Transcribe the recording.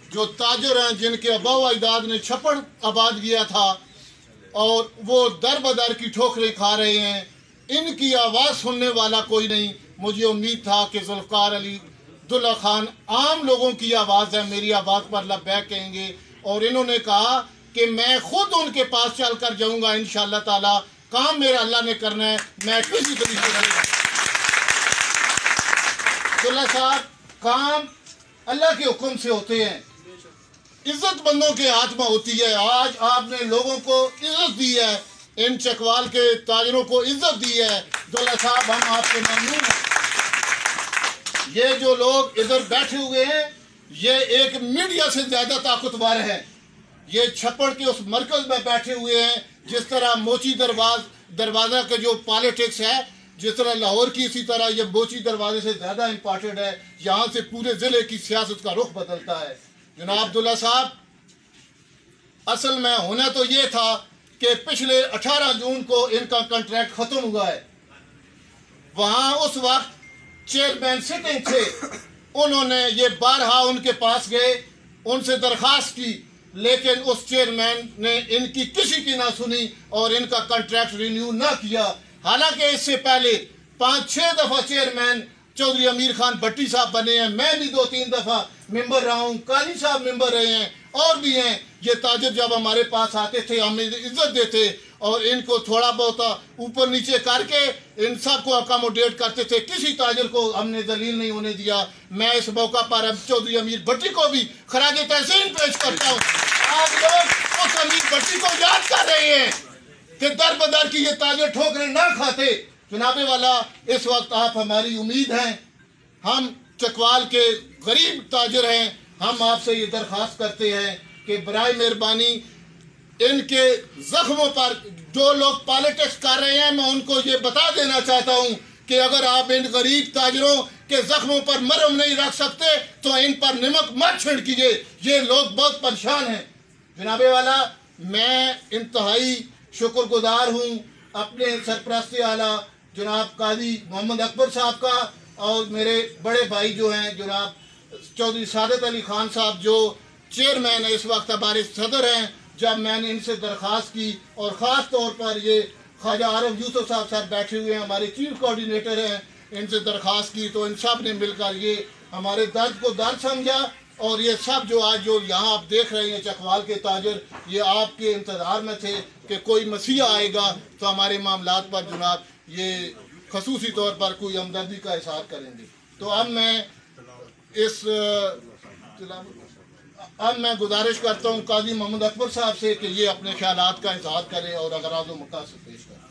जो ताजर हैं जिनके अबाव अजदाद ने छप्पड़ आबाद किया था और वो दर बदर की ठोकरें खा रहे हैं, इनकी आवाज़ सुनने वाला कोई नहीं। मुझे उम्मीद था कि ज़ुल्फ़िकार अली अब्दुल्ला खान आम लोगों की आवाज़ है, मेरी आवाज़ पर लब्बैक कहेंगे। और इन्होंने कहा कि मैं खुद उनके पास चल कर जाऊँगा इंशाअल्लाह ताला, काम मेरा अल्लाह ने करना है, मैं किसी तरीके से अब्दुल्ला साहब काम अल्लाह के हुक्म से होते हैं, इज्जत बंदों के हाथ में होती है। आज आपने लोगों को इज्जत दी है, इन चकवाल के ताजरों को इज्जत दी है। अब्दुल्ला साहब हम आपके ममनून हैं। ये जो लोग इधर बैठे हुए हैं ये एक मीडिया से ज्यादा ताकतवर है। ये छप्पड़ के उस मरकज में बैठे हुए हैं, जिस तरह मोची दरवाजा के जो पॉलिटिक्स है, जिस तरह लाहौर की, इसी तरह ये मोची दरवाजे से ज्यादा इम्पोर्टेंट है। यहाँ से पूरे जिले की सियासत का रुख बदलता है। जनाब अब्दुल्ला साहब, असल में होना तो ये था कि पिछले 18 जून को इनका कॉन्ट्रैक्ट खत्म हुआ है। वहां उस वक्त चेयरमैन सिटिंग थे, उन्होंने ये बारहा उनके पास गए, उनसे दरखास्त की, लेकिन उस चेयरमैन ने इनकी किसी की ना सुनी और इनका कॉन्ट्रैक्ट रिन्यू ना किया। हालांकि इससे पहले 5-6 दफा चेयरमैन चौधरी अमीर खान भट्टी साहब बने हैं, मैं भी 2-3 दफा मेंबर रहा हूँ, काली साहब मेंबर रहे हैं और भी हैं। ये ताजर जब हमारे पास आते थे हमें इज्जत देते और इनको थोड़ा बहुत ऊपर नीचे करके इन सब को अकोमोडेट करते थे। किसी ताजर को हमने दलील नहीं होने दिया। मैं इस मौका पर अब चौधरी अमीर भट्टी को भी खराज तहसीन पेश करता हूँ। आप लोग उस अमीर भट्टी को याद कर रहे हैं कि दर बदर की ये ताजर ठोकरें ना खाते। जनाबे वाला, इस वक्त आप हमारी उम्मीद हैं, हम चकवाल के गरीब ताजर हैं, हम आपसे ये दरख्वास्त करते हैं कि बराए मेहरबानी इनके जख्मों पर जो लोग पॉलिटिक्स कर रहे हैं, मैं उनको ये बता देना चाहता हूँ कि अगर आप इन गरीब ताजरों के जख्मों पर मरहम नहीं रख सकते तो इन पर नमक मत छिड़किए। ये लोग बहुत परेशान हैं। जनाबे वाला, मैं इंतहाई शुक्रगुजार हूँ अपने सरपरस्ती आला जनाब काजी मोहम्मद अकबर साहब का और मेरे बड़े भाई जो हैं जनाब चौधरी सादत अली खान साहब, जो चेयरमैन है इस वक्त, हमारे सदर हैं। जब मैंने इनसे दरख्वास्त की और ख़ास तौर पर ये ख्वाजा आरफ यूसुफ साहब बैठे हुए हैं, हमारे चीफ कोऑर्डिनेटर हैं, इनसे दरख्वास्त की तो इन सब ने मिलकर ये हमारे दर्द को दर्द समझा। और ये सब जो आज जो यहाँ आप देख रहे हैं चकवाल के ताजर, ये आपके इंतज़ार में थे कि कोई मसीहा आएगा तो हमारे मामलात पर जनाब ये खसूसी तौर पर कोई हमदर्दी का इज़हार करेंगे। तो अब मैं गुजारिश करता हूँ काजी मोहम्मद अकबर साहब से कि ये अपने ख्यालात का इज़हार करें और अगराज़ व मकासद पेश करें।